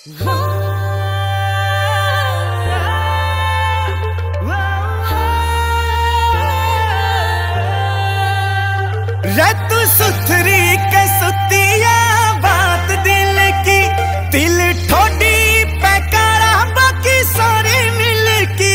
तू सुथरी के सुतिया बात दिल की, दिल ठोडी पैकारा बाकी सारे मिल की।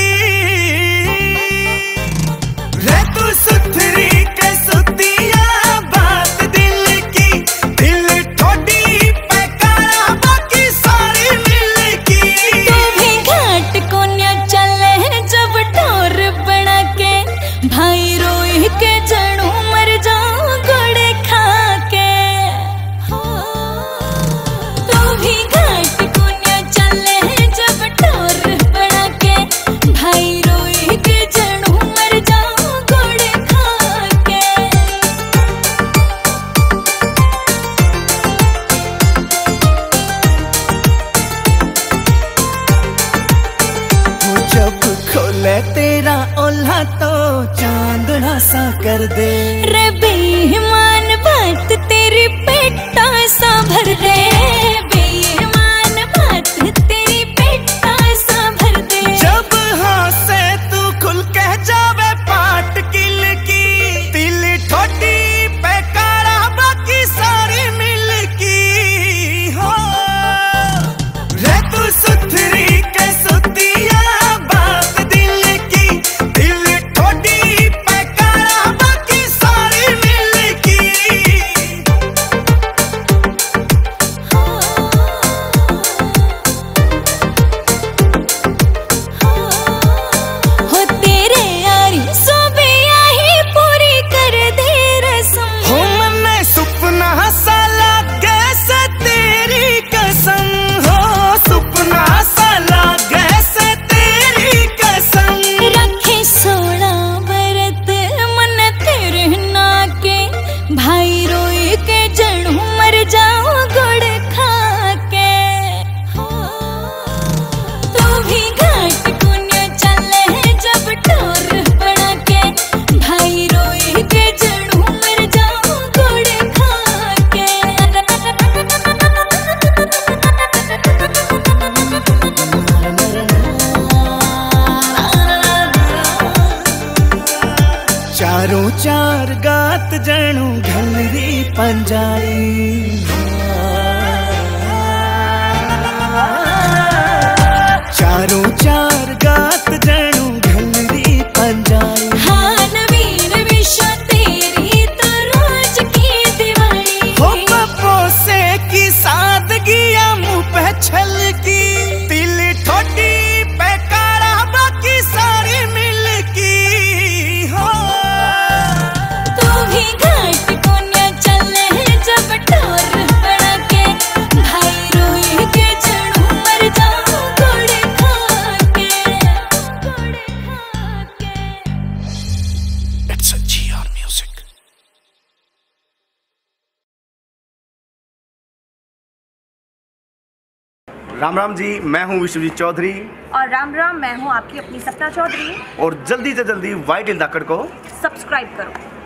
तू सुथरी के सुतिया बात दिल की, दिल ठोडी पैकारा बाकी सारे मिल की। तू भी घाट को न चले जब ठोर बना के, भाई रोई के जड़ू मर जाऊं तेरा ओल्हा तो चांदना सा कर दे रे बेईमान बात तेरी पेटा सा भर दे। बेईमान बात तेरी पेटा सा भर दे। जब हाँ से तू खुल कह जावे पाट किल की, दिल ठोडी पैकारा बाकी सारी मिल की। हो रे तू सुथरी के सुतिया भाई रोई के जड़ू मर जाऊं गुड़ खा के। तू भी घाट को न चले जब ठोर बना के, भाई रोई के जड़ू मर जाऊं गुड़ खा के। चारों चार गात जणू घलरी पंजाई। चारों चार गात जणू घलरी पंजाई। हाँ नवीन विश्व तेरी तो रोज की दिवाली। हो पोसे की सादगिया मुँह पे छल की, दिल ठोडी पैकारा बाकी सारी मिल की। हो घाट को न चले जब ठोर बना के, भाई रोई के जड़ू मर जाऊं गुड़ खा के। It's a GR Music। Ram Ram ji, मैं हूं विश्वजीत चौधरी। और राम राम, मैं हूं आपकी अपनी सपना चौधरी। और जल्दी से जल्दी वाइट हिल धाकड़ को सब्सक्राइब करो।